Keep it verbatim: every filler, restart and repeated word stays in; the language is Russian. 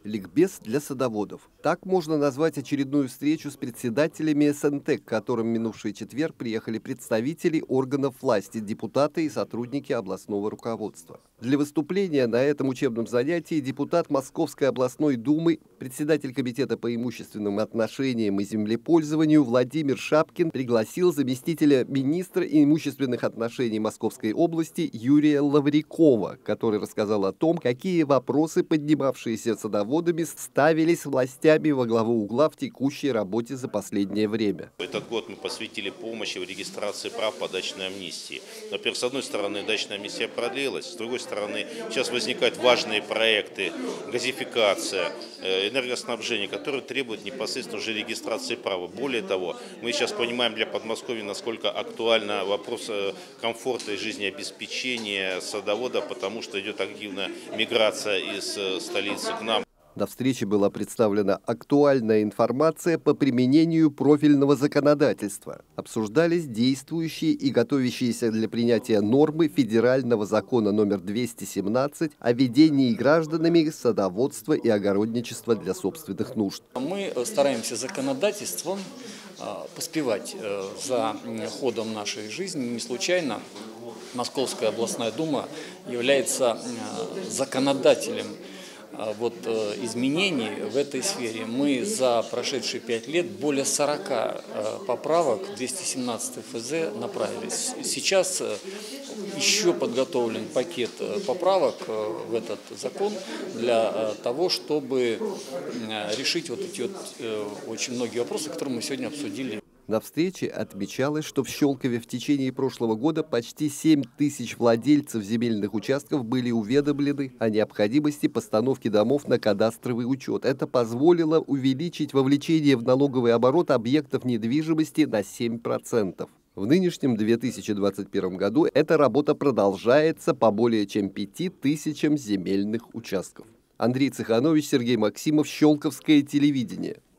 Ликбез для садоводов. Так можно назвать очередную встречу с председателями СНТЭК, к которым в минувший четверг приехали представители органов власти, депутаты и сотрудники областного руководства. Для выступления на этом учебном занятии депутат Московской областной думы, председатель комитета по имущественным отношениям и землепользованию Владимир Шапкин пригласил заместителя министра имущественных отношений Московской области Юрия Лаврикова, который рассказал о том, какие вопросы, поднимавшиеся садоводами, ставились властями во главу угла в текущей работе за последнее время. Этот год мы посвятили помощи в регистрации прав по дачной амнистии. Во-первых, с одной стороны, дачная амнистия продлилась, с другой стороны, сейчас возникают важные проекты, газификация, энергоснабжение, которые требуют непосредственно уже регистрации права. Более того, мы сейчас понимаем для Подмосковья, насколько актуально вопрос комфорта и жизнеобеспечения садовода, потому что идет активная миграция из столицы к нам. На встрече была представлена актуальная информация по применению профильного законодательства. Обсуждались действующие и готовящиеся для принятия нормы федерального закона номер двести семнадцать о ведении гражданами садоводства и огородничества для собственных нужд. Мы стараемся законодательством поспевать за ходом нашей жизни. Не случайно Московская областная дума является законодателем Вот, изменений в этой сфере. Мы за прошедшие пять лет более сорока поправок двести семнадцать эф зэ направили. Сейчас еще подготовлен пакет поправок в этот закон для того, чтобы решить вот эти вот очень многие вопросы, которые мы сегодня обсудили. На встрече отмечалось, что в Щелкове в течение прошлого года почти семь тысяч владельцев земельных участков были уведомлены о необходимости постановки домов на кадастровый учет. Это позволило увеличить вовлечение в налоговый оборот объектов недвижимости на семь процентов. В нынешнем две тысячи двадцать первом году эта работа продолжается по более чем пяти тысячам земельных участков. Андрей Цеханович, Сергей Максимов, Щелковское телевидение.